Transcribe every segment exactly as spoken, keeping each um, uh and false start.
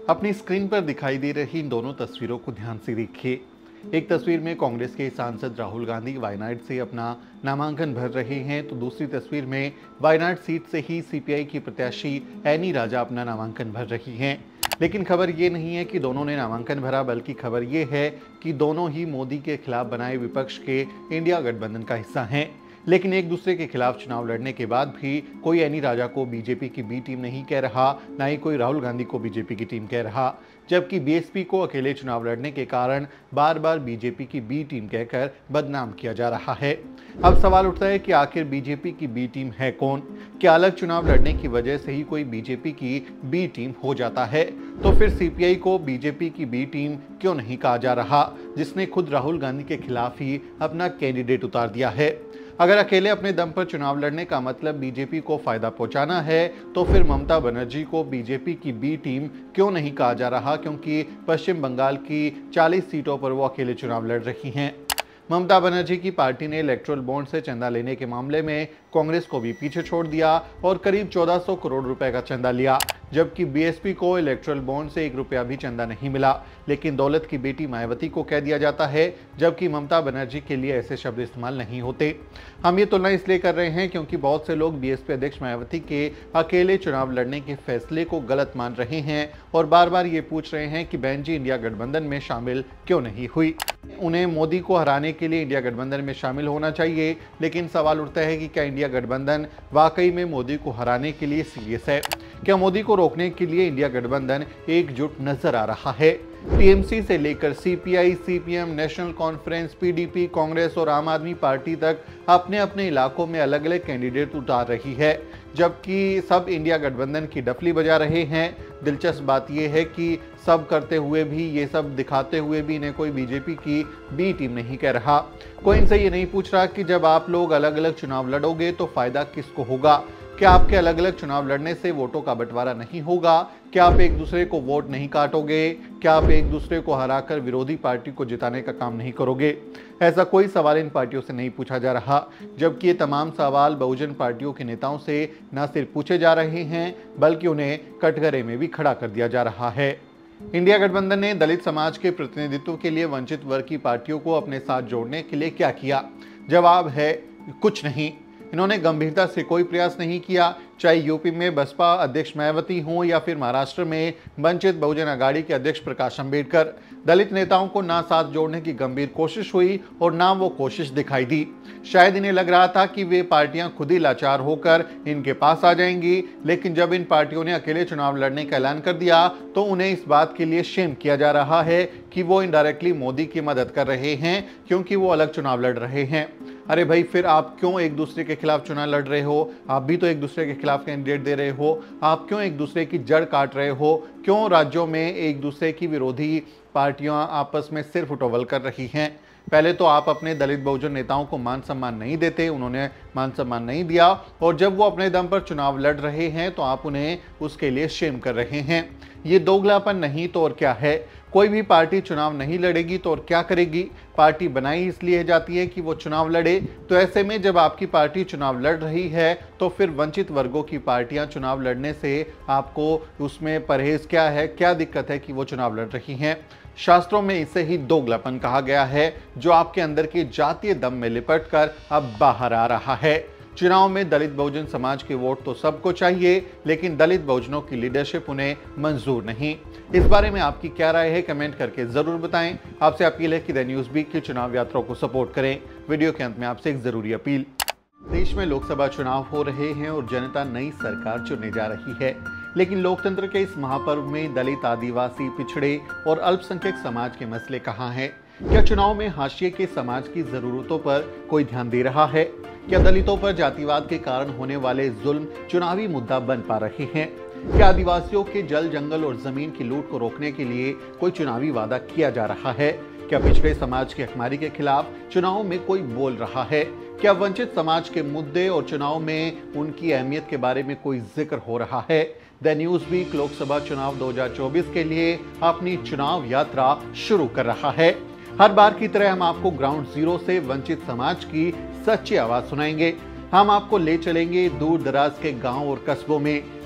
अपनी स्क्रीन पर दिखाई दे रही इन दोनों तस्वीरों को ध्यान से देखिए। एक तस्वीर में कांग्रेस के सांसद राहुल गांधी वायनाड से अपना नामांकन भर रहे हैं, तो दूसरी तस्वीर में वायनाड सीट से ही सीपीआई की प्रत्याशी एनी राजा अपना नामांकन भर रही हैं। लेकिन खबर ये नहीं है कि दोनों ने नामांकन भरा, बल्कि खबर ये है कि दोनों ही मोदी के खिलाफ बनाए विपक्ष के इंडिया गठबंधन का हिस्सा हैं। लेकिन एक दूसरे के खिलाफ चुनाव लड़ने के बाद भी कोई एनी राजा को बीजेपी की बी टीम नहीं कह रहा, ना ही कोई राहुल गांधी को बीजेपी की टीम कह रहा, जबकि बीएसपी को अकेले चुनाव लड़ने के कारण बार बार बीजेपी की बी टीम कहकर बदनाम किया जा रहा है। अब सवाल उठता है कि आखिर बीजेपी की बी टीम है कौन? क्या अलग चुनाव लड़ने की वजह से ही कोई बीजेपी की बी टीम हो जाता है? तो फिर सीपीआई को बीजेपी की बी टीम क्यों नहीं कहा जा रहा, जिसने खुद राहुल गांधी के खिलाफ ही अपना कैंडिडेट उतार दिया है? अगर अकेले अपने दम पर चुनाव लड़ने का मतलब बीजेपी को फायदा पहुंचाना है, तो फिर ममता बनर्जी को बीजेपी की बी टीम क्यों नहीं कहा जा रहा, क्योंकि पश्चिम बंगाल की चालीस सीटों पर वो अकेले चुनाव लड़ रही हैं। ममता बनर्जी की पार्टी ने इलेक्ट्रल बॉन्ड से चंदा लेने के मामले में कांग्रेस को भी पीछे छोड़ दिया और करीब चौदह सौ करोड़ रुपए का चंदा लिया, जबकि बीएसपी को इलेक्ट्रल बॉन्ड से एक रुपया भी चंदा नहीं मिला। लेकिन दौलत की बेटी मायावती को कह दिया जाता है, जबकि ममता बनर्जी के लिए ऐसे शब्द इस्तेमाल नहीं होते। हम ये तुलना इसलिए कर रहे हैं क्योंकि बहुत से लोग बीएसपी अध्यक्ष मायावती के अकेले चुनाव लड़ने के फैसले को गलत मान रहे हैं और बार बार ये पूछ रहे हैं कि बहन जी इंडिया गठबंधन में शामिल क्यों नहीं हुई। उन्हें मोदी को हराने के लिए इंडिया गठबंधन में शामिल होना चाहिए, लेकिन सवाल उठता है कि क्या इंडिया गठबंधन वाकई में मोदी को हराने के लिए सीरियस है? क्या मोदी को रोकने के लिए इंडिया गठबंधन एकजुट नजर आ रहा है? टीएमसी से लेकर CPI, CPM, National Conference, PDP, Congress और आम आदमी पार्टी तक अपने अपने इलाकों में अलग अलग कैंडिडेट उतार रही है, जबकि सब इंडिया गठबंधन की डफली बजा रहे हैं। दिलचस्प बात यह है कि सब करते हुए भी, ये सब दिखाते हुए भी इन्हें कोई बीजेपी की बी टीम नहीं कह रहा। कोई इनसे ये नहीं पूछ रहा कि जब आप लोग अलग अलग चुनाव लड़ोगे तो फायदा किसको होगा? क्या आपके अलग अलग चुनाव लड़ने से वोटों का बंटवारा नहीं होगा? क्या आप एक दूसरे को वोट नहीं काटोगे? क्या आप एक दूसरे को हराकर विरोधी पार्टी को जिताने का काम नहीं करोगे? ऐसा कोई सवाल इन पार्टियों से नहीं पूछा जा रहा, जबकि ये तमाम सवाल बहुजन पार्टियों के नेताओं से न सिर्फ पूछे जा रहे हैं, बल्कि उन्हें कटघरे में भी खड़ा कर दिया जा रहा है। इंडिया गठबंधन ने दलित समाज के प्रतिनिधित्व के लिए वंचित वर्ग की पार्टियों को अपने साथ जोड़ने के लिए क्या किया? जवाब है कुछ नहीं। इन्होंने गंभीरता से कोई प्रयास नहीं किया, चाहे यूपी में बसपा अध्यक्ष मायावती हों या फिर महाराष्ट्र में वंचित बहुजन अघाड़ी के अध्यक्ष प्रकाश अंबेडकर। दलित नेताओं को ना साथ जोड़ने की गंभीर कोशिश हुई और ना वो कोशिश दिखाई दी। शायद इन्हें लग रहा था कि वे पार्टियां खुद ही लाचार होकर इनके पास आ जाएंगी, लेकिन जब इन पार्टियों ने अकेले चुनाव लड़ने का ऐलान कर दिया तो उन्हें इस बात के लिए शेम किया जा रहा है कि वो इनडायरेक्टली मोदी की मदद कर रहे हैं, क्योंकि वो अलग चुनाव लड़ रहे हैं। अरे भाई, फिर आप क्यों एक दूसरे के खिलाफ चुनाव लड़ रहे हो? आप भी तो एक दूसरे के खिलाफ कैंडिडेट दे रहे हो। आप क्यों एक दूसरे की जड़ काट रहे हो? क्यों राज्यों में एक दूसरे की विरोधी पार्टियां आपस में सिर्फ उटोवल कर रही हैं? पहले तो आप अपने दलित बहुजन नेताओं को मान सम्मान नहीं देते, उन्होंने मान सम्मान नहीं दिया, और जब वो अपने दम पर चुनाव लड़ रहे हैं तो आप उन्हें उसके लिए शेम कर रहे हैं। ये दोगलापन नहीं तो और क्या है? कोई भी पार्टी चुनाव नहीं लड़ेगी तो और क्या करेगी? पार्टी बनाई इसलिए जाती है कि वो चुनाव लड़े। तो ऐसे में जब आपकी पार्टी चुनाव लड़ रही है तो फिर वंचित वर्गों की पार्टियां चुनाव लड़ने से आपको उसमें परहेज क्या है? क्या दिक्कत है कि वो चुनाव लड़ रही हैं? शास्त्रों में इसे ही दोगलापन कहा गया है, जो आपके अंदर के जातीय दम में लिपट कर अब बाहर आ रहा है। चुनाव में दलित बहुजन समाज के वोट तो सबको चाहिए, लेकिन दलित बहुजनों की लीडरशिप उन्हें मंजूर नहीं। इस बारे में आपकी क्या राय है? कमेंट करके जरूर बताएं। आपसे अपील है कि द न्यूज़ वीक की चुनाव यात्रा को सपोर्ट करें। वीडियो के अंत में आपसे एक जरूरी अपील। देश में लोकसभा चुनाव हो रहे हैं और जनता नई सरकार चुनने जा रही है, लेकिन लोकतंत्र के इस महापर्व में दलित, आदिवासी, पिछड़े और अल्पसंख्यक समाज के मसले कहाँ हैं? क्या चुनाव में हाशिए के समाज की जरूरतों पर कोई ध्यान दे रहा है? क्या दलितों पर जातिवाद के कारण होने वाले जुल्म चुनावी मुद्दा बन पा रहे हैं? क्या आदिवासियों के जल, जंगल और जमीन की लूट को रोकने के लिए कोई चुनावी वादा किया जा रहा है? क्या पिछड़े समाज की हकमारी के खिलाफ चुनाव में कोई बोल रहा है? क्या वंचित समाज के मुद्दे और चुनाव में उनकी अहमियत के बारे में कोई जिक्र हो रहा है? द न्यूज़ वीक लोकसभा चुनाव दो हज़ार चौबीस के लिए अपनी चुनाव यात्रा शुरू कर रहा है। हर बार की तरह हम आपको ग्राउंड जीरो से वंचित समाज की सच्ची आवाज सुनाएंगे। हम आपको ले चलेंगे दूर दराज के गांव और कस्बों में,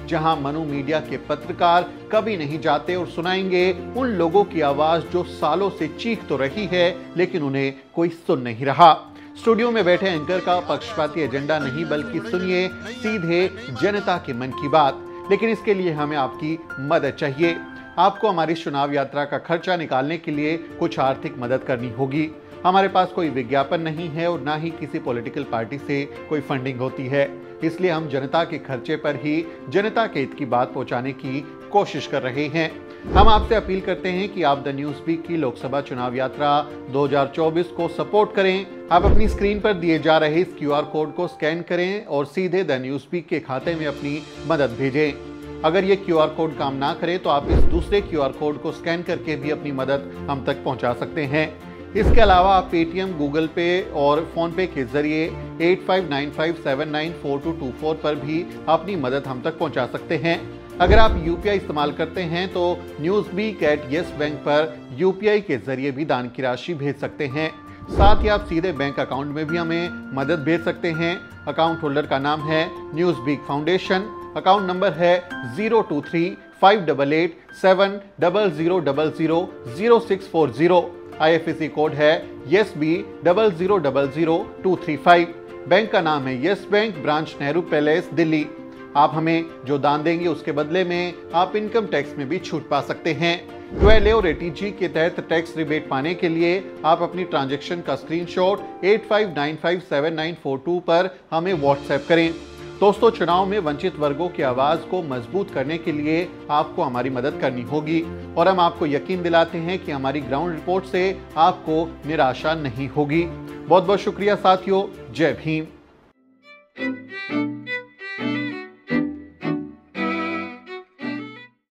जहां मनु मीडिया के पत्रकार कभी नहीं जाते और सुनाएंगे उन लोगों की आवाज जो सालों से चीख तो रही है लेकिन उन्हें कोई सुन नहीं रहा। स्टूडियो में बैठे एंकर का पक्षपाती एजेंडा नहीं, बल्कि सुनिए सीधे जनता के मन की बात। लेकिन इसके लिए हमें आपकी मदद चाहिए। आपको हमारी चुनाव यात्रा का खर्चा निकालने के लिए कुछ आर्थिक मदद करनी होगी। हमारे पास कोई विज्ञापन नहीं है और ना ही किसी पॉलिटिकल पार्टी से कोई फंडिंग होती है, इसलिए हम जनता के खर्चे पर ही जनता के हित की बात पहुंचाने की कोशिश कर रहे हैं। हम आपसे अपील करते हैं कि आप द न्यूज़ वीक की लोकसभा चुनाव यात्रा दो हज़ार चौबीस को सपोर्ट करें। आप अपनी स्क्रीन पर दिए जा रहे इस क्यूआर कोड को स्कैन करें और सीधे द न्यूज़ वीक के खाते में अपनी मदद भेजें। अगर ये क्यूआर कोड काम ना करे तो आप इस दूसरे क्यूआर कोड को स्कैन करके भी अपनी मदद हम तक पहुंचा सकते हैं। इसके अलावा आप पेटीएम, गूगल पे और फोन पे के जरिए eight five nine five seven nine four two two four पर भी अपनी मदद हम तक पहुंचा सकते हैं। अगर आप यूपीआई इस्तेमाल करते हैं तो Newsweek at Yes Bank पर यूपीआई के जरिए भी दान की राशि भेज सकते हैं। साथ ही आप सीधे बैंक अकाउंट में भी हमें मदद भेज सकते हैं। अकाउंट होल्डर का नाम है Newsweek foundation. Account number है zero two three five double eight seven double zero double zero zero six four zero. IFSC code है Yes B double zero double zero two three five. Bank का नाम है Yes Bank, branch Nehru Place, Delhi. आप हमें जो दान देंगे उसके बदले में आप इनकम टैक्स में भी छूट पा सकते हैं। ट्वेल्व ए और एटीजी के तहत टैक्स रिबेट पाने के लिए आप अपनी ट्रांजैक्शन का screenshot at five nine five seven nine four two पर हमें व्हाट्सएप करें। दोस्तों, चुनाव में वंचित वर्गों की आवाज को मजबूत करने के लिए आपको हमारी मदद करनी होगी और हम आपको यकीन दिलाते हैं कि हमारी ग्राउंड रिपोर्ट से आपको निराशा नहीं होगी। बहुत बहुत शुक्रिया साथियों। जय भीम।